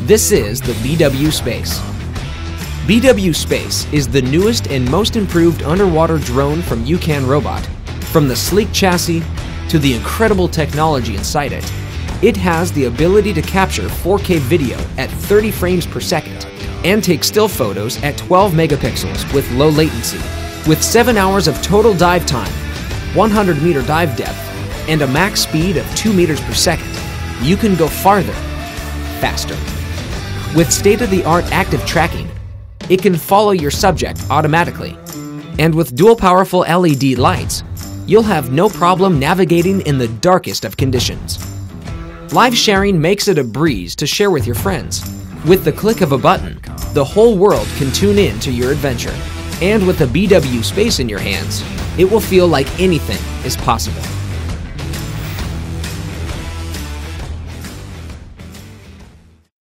This is the BW Space. BW Space is the newest and most improved underwater drone from UCAN Robot. From the sleek chassis to the incredible technology inside it, it has the ability to capture 4K video at 30 frames per second and take still photos at 12 megapixels with low latency. With 7 hours of total dive time, 100-meter dive depth, and a max speed of 2 meters per second, you can go farther, faster. With state-of-the-art active tracking, it can follow your subject automatically. And with dual powerful LED lights, you'll have no problem navigating in the darkest of conditions. Live sharing makes it a breeze to share with your friends. With the click of a button, the whole world can tune in to your adventure. And with the BW Space in your hands, it will feel like anything is possible.